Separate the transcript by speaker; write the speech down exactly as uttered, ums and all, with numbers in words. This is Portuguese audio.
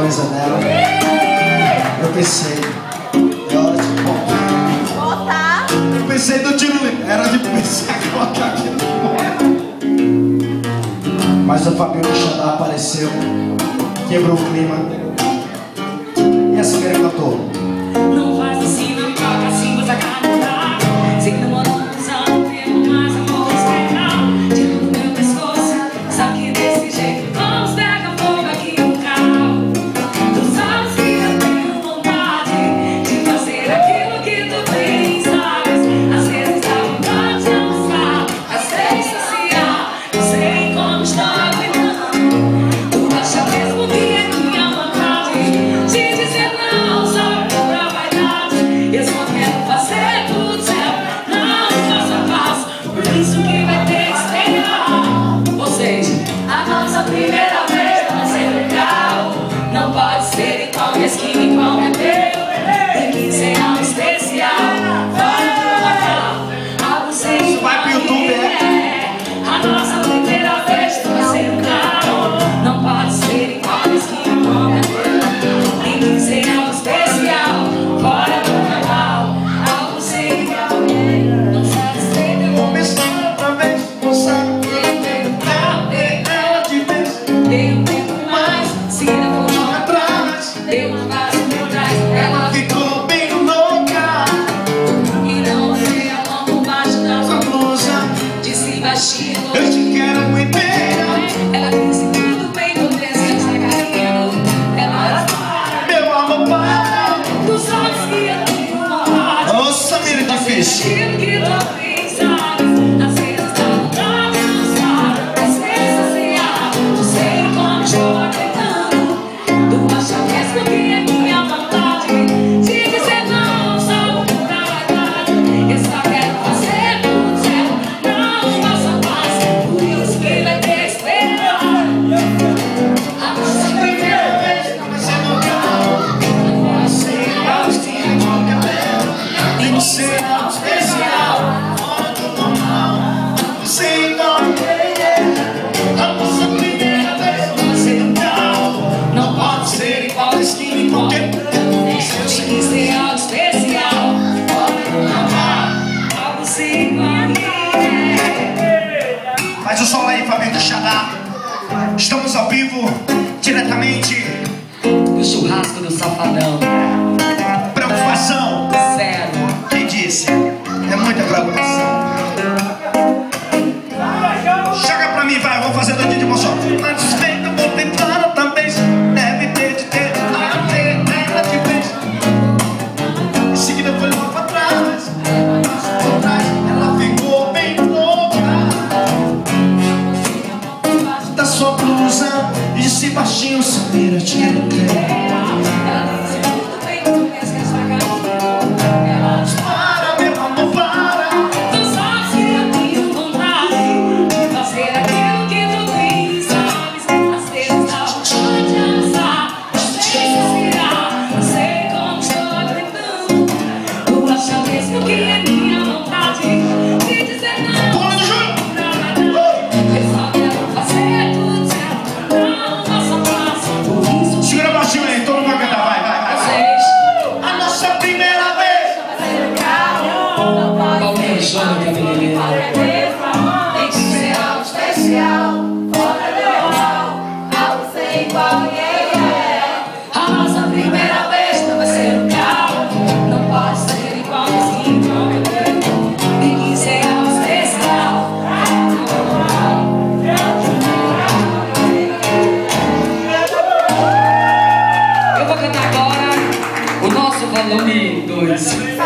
Speaker 1: coisa dela. Eu pensei, é hora de voltar. Eu pensei do tiro, era de pensar em colocar aqui no momento. Mas o Fabinho Xandá apareceu, quebrou o clima. E a Samyra cantou.
Speaker 2: Não faz assim, não toca assim, você acaba de dar. Sei que demorou muitos anos, tempo, mas amor especial. Tiro do meu pescoço, sabe que desse jeito vamos pegar fogo aqui no carro. Tu sabes que eu tenho vontade de fazer aquilo que tu bem sabes. Às vezes dá vontade de almoçar, às vezes saciar. Não sei como estou aguentando. Tu acha mesmo que é minha vontade de dizer não, só pra vaidade. Eu só quero fazer tudo certo, não faça passo. Por isso que vai ter que esperar. Ou seja, a nossa primeira vez vai ser legal. Não pode ser igual mesquinho, igual é teu. Tem que ser algo especial, fora do local. Algo sem igual.
Speaker 1: Vai pro YouTube, é?
Speaker 2: A nossa primeira vez vai ser legal. Não pode ser igual mesquinho, igual é teu. Tem que ser algo especial, fora do normal. Algo sem igual. Não sabe ser de
Speaker 1: Vou pensar outra vez, não sabe que eu tenho ela de vez.
Speaker 2: Dei um tempo mais, se depois não
Speaker 1: Atrás,
Speaker 2: deu um passo por trás.
Speaker 1: ela
Speaker 2: Ela
Speaker 1: ficou bem louca.
Speaker 2: e não sei a mão baixo da
Speaker 1: Essa blusa,
Speaker 2: disse baixinho.
Speaker 1: eu te quero muito bem.
Speaker 2: Ela disse tudo bem, no desejo está caindo. Ela
Speaker 1: Meu amor, para.
Speaker 2: tu sabes que eu tenho vontade.
Speaker 1: Ô, Samyra, difícil.
Speaker 2: Aquilo que tu bem sabes. Às vezes dá vontade de almoçar, às vezes saciar. Não sei como estou aguentando. Tu acha mesmo que é minha vontade de dizer não, só pra vaidade. Eu só quero fazer tudo certo, não passo a passo. Por isso que vai ter que esperar. A nossa primeira vez não vai ser normal. Não pode ser igual o estilo de um cabelo.
Speaker 1: Tem que ser algo especial, fora do normal. Sem igual, a nossa primeira vez vai ser legal. Não pode ser igual a esquina em qualquer
Speaker 2: Tem que ser algo especial, fora do normal. Algo sem igual.
Speaker 1: Faz o som aí, Fabinho Xandá. Estamos ao vivo, diretamente.
Speaker 2: Do churrasco do Safadão.
Speaker 1: Preocupação,
Speaker 2: Zero.
Speaker 1: quem disse? É muita preocupação. Chega pra mim, vai, eu vou fazer doidinho de emoção. Mas suspeita, vou tentar outra vez. Deve ter de ter, até ela de vez. Em seguida foi lá pra trás, pra trás, ela ficou bem louca. Da sua blusa, e disse baixinho, Samyra, te quero ter. Para, meu amor, para.
Speaker 2: Tu sabes que eu tenho vontade de fazer aquilo que tu bem sabes. Às vezes dá vontade de almoçar, às vezes saciar. Não sei como estou aguentando. Tu acha mesmo que é minha vontade de dizer não?
Speaker 1: Pula do jogo.
Speaker 2: Eu só quero fazer tudo certo, não passo a passo. Por isso
Speaker 1: Segura baixinho aí, todo mundo vai cantar, vai, vai, vai.
Speaker 2: vocês
Speaker 1: A nossa primeira vez.
Speaker 2: qualquer jogo que a menina
Speaker 3: Tem que ser algo especial, fora do normal, algo sem igual, yeah, yeah.
Speaker 2: a nossa primeira vez não vai ser legal. Não pode ser igual assim, igual é teu. Tem que ser algo especial. Eu vou cantar agora o nosso volume dois.